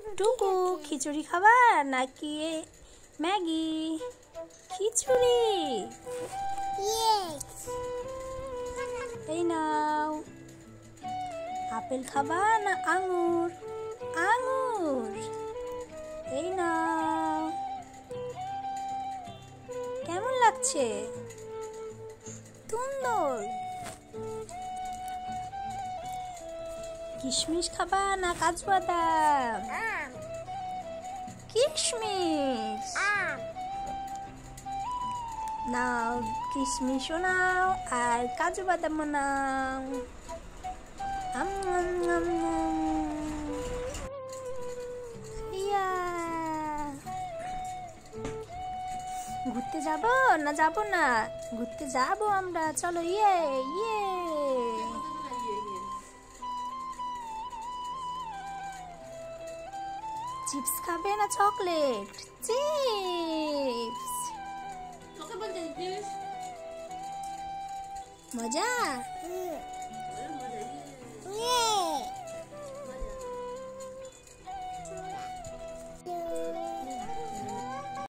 টুকু খিচুড়ি খাবার নাকি ম্যাগি? খিচুড়ি। এই নাও। আপেল খাবার না আঙুর? আঙুর। এই নাও। কেমন লাগছে? সুন্দর। কিশমিশ খাবার না কাজু বাদাম? কিশমিশ। নাও, কিশমিশও নাও আর কাজু বাদামও নাও। ঘুরতে যাব না? যাব না? ঘুরতে যাব আমরা, চলো। ইয়ে ইয়ে। চিপস খাবে না চকলেট? চিপস। মজা।